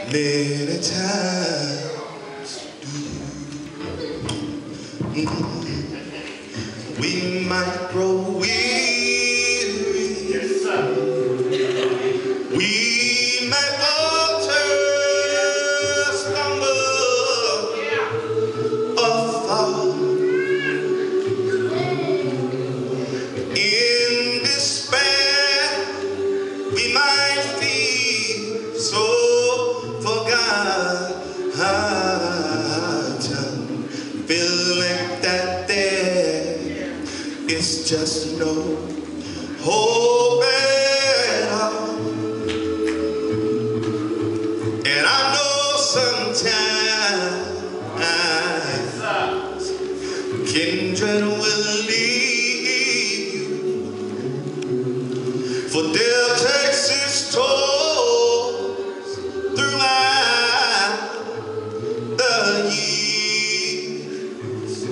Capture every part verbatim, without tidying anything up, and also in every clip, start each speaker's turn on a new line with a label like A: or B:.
A: many times do. Mm. We might grow weary, yes, sir. We might falter, stumble, yeah, or fall. In despair, we might feel so forgotten, feeling that there is just no hope at all. And I know sometimes kindred will leave you, for death takes its toll throughout the years.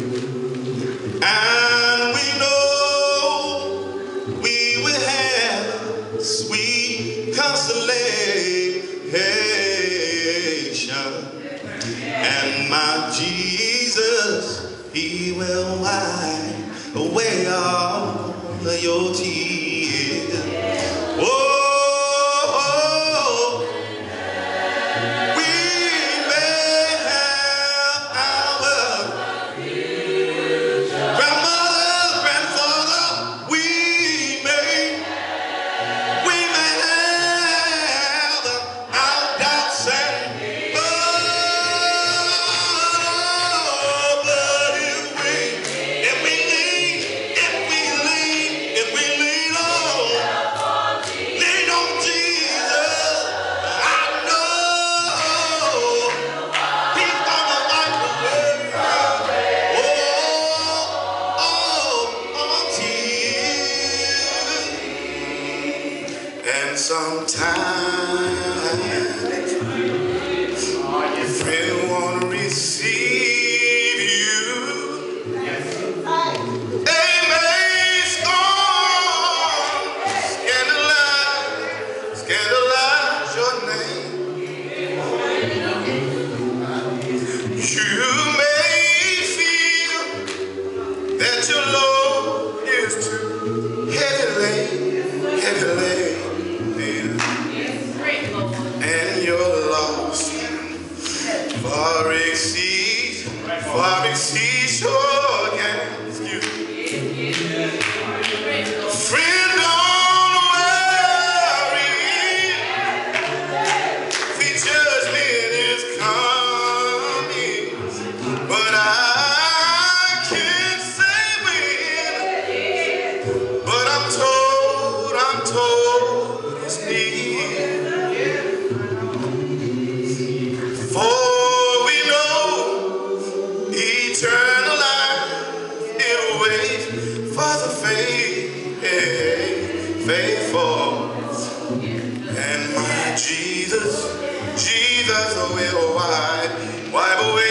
A: And we know we will have sweet consolation, and my Jesus, He will wipe away all of your tears. Oh, and sometimes your friend won't receive you. They may scorn, scandalize, scandalize your name. You may feel that your load is too heavy laden, heavy laden. And your loss far exceeds, far exceeds your gain. Excuse me. Friend, don't worry, the judgment is coming, but I can't say when, but I'm told, I'm told it's near. For we know eternal life, it waits for the faith, faithful. And my Jesus, Jesus will wipe, wipe away